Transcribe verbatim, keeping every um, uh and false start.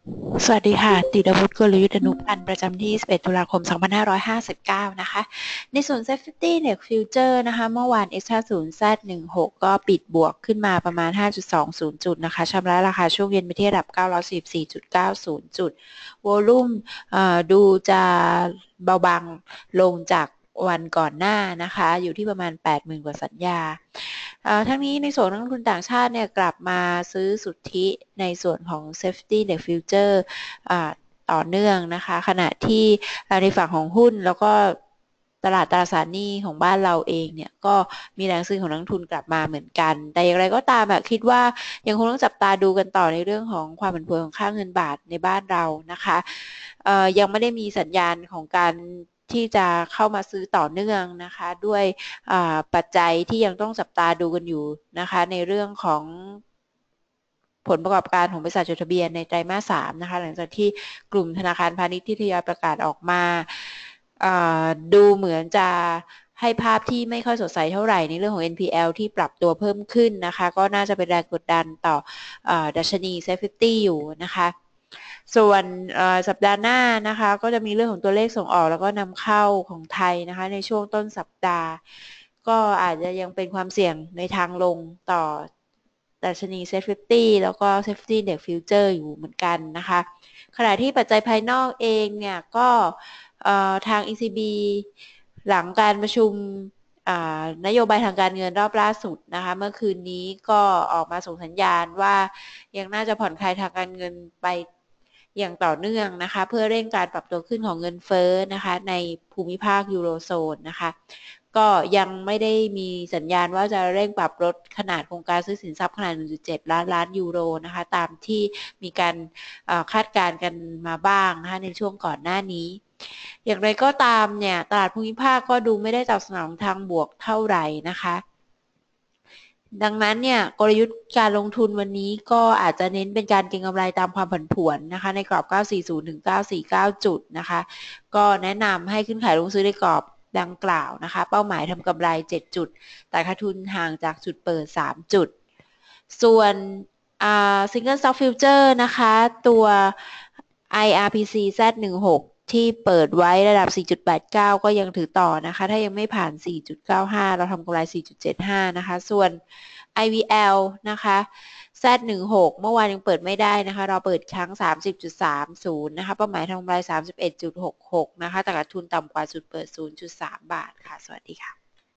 สวัสดีค่ะติรวุฒิกลยุทธ์อนุพันธ์ประจำที่ยี่สิบเอ็ดตุลาคมสองพันห้าร้อยห้าสิบเก้านะคะในส่วน Safety Index Future นะคะเมื่อวาน เอ็กซ์ ห้าสิบ แซด สิบหก ก็ปิดบวกขึ้นมาประมาณ ห้าจุดสองศูนย์ จุดนะคะชำระราคาช่วงเย็นไปที่ระดับ เก้าร้อยสี่สิบสี่จุดเก้าศูนย์ จุดวอลุ่มดูจะเบาบางลงจากวันก่อนหน้านะคะอยู่ที่ประมาณ แปดหมื่น กว่าสัญญาทั้งนี้ในส่วนนักลงทุนต่างชาติเนี่ยกลับมาซื้อสุทธิในส่วนของ Safety Index Future ต่อเนื่องนะคะขณะที่ในฝั่งของหุ้นแล้วก็ตลาดตราสารหนี้ของบ้านเราเองเนี่ยก็มีแรงซื้อของนักทุนกลับมาเหมือนกันแต่อย่างไรก็ตามคิดว่ายังคงต้องจับตาดูกันต่อในเรื่องของความผันผวนของค่าเงินบาทในบ้านเรานะคะยังไม่ได้มีสัญญาณของการที่จะเข้ามาซื้อต่อเนื่องนะคะด้วยปัจจัยที่ยังต้องจับตาดูกันอยู่นะคะในเรื่องของผลประกอบการของบริษัทจดทะเบียนในไตรมาสสามนะคะหลังจากที่กลุ่มธนาคารพาณิชย์ที่ทยอยประกาศออกมาดูเหมือนจะให้ภาพที่ไม่ค่อยสดใสเท่าไหร่ในเรื่องของ เอ็น พี แอล ที่ปรับตัวเพิ่มขึ้นนะคะก็น่าจะเป็นแรงกดดันต่อดัชนี Safety อยู่นะคะส่วนสัปดาห์หน้านะคะก็จะมีเรื่องของตัวเลขส่งออกแล้วก็นำเข้าของไทยนะคะในช่วงต้นสัปดาห์ก็อาจจะยังเป็นความเสี่ยงในทางลงต่อดัชนี Safety แล้วก็ Safety Index Future อยู่เหมือนกันนะคะขณะที่ปัจจัยภายนอกเองเนี่ยก็ทาง อี ซี บี หลังการประชุมนโยบายทางการเงินรอบล่าสุดนะคะเมื่อคืนนี้ก็ออกมาส่งสัญญาณว่ายังน่าจะผ่อนคลายทางการเงินไปอย่างต่อเนื่องนะคะเพื่อเร่งการปรับตัวขึ้นของเงินเฟ้อนะคะในภูมิภาคยูโรโซนนะคะก็ยังไม่ได้มีสัญญาณว่าจะเร่งปรับลดขนาดโครงการซื้อสินทรัพย์ขนาด หนึ่งจุดเจ็ด ล้านล้านยูโรนะคะตามที่มีการคาดการณ์กันมาบ้างนะคะในช่วงก่อนหน้านี้อย่างไรก็ตามเนี่ยตลาดภูมิภาคก็ดูไม่ได้ตอบสนองทางบวกเท่าไหร่นะคะดังนั้นเนี่ยกลยุทธ์การลงทุนวันนี้ก็อาจจะเน้นเป็นการเก็งกำไรตามความผันผวนนะคะในกรอบ เก้าสี่ศูนย์ ถึง เก้าสี่เก้า จุดนะคะก็แนะนำให้ขึ้นขายลงซื้อในกรอบดังกล่าวนะคะเป้าหมายทำกำไรเจ็ดจุดแต่ขาดทุนห่างจากจุดเปิดสามจุดส่วน Single Stock Future นะคะตัว ไอ อาร์ พี ซี แซด สิบหก ที่เปิดไว้ระดับ สี่จุดแปดเก้า ก็ยังถือต่อนะคะถ้ายังไม่ผ่าน สี่จุดเก้าห้า เราทำกำไร สี่จุดเจ็ดห้า นะคะส่วน ไอ วี แอล นะคะ แซด สิบหก เมื่อวานยังเปิดไม่ได้นะคะเราเปิดครั้ง สามสิบจุดสามศูนย์ นะคะเป้าหมายทำกำไร สามสิบเอ็ดจุดหกหก นะคะแต่ขาดทุนต่ำกว่าจุดเปิด ศูนย์จุดสาม บาทค่ะสวัสดีค่ะ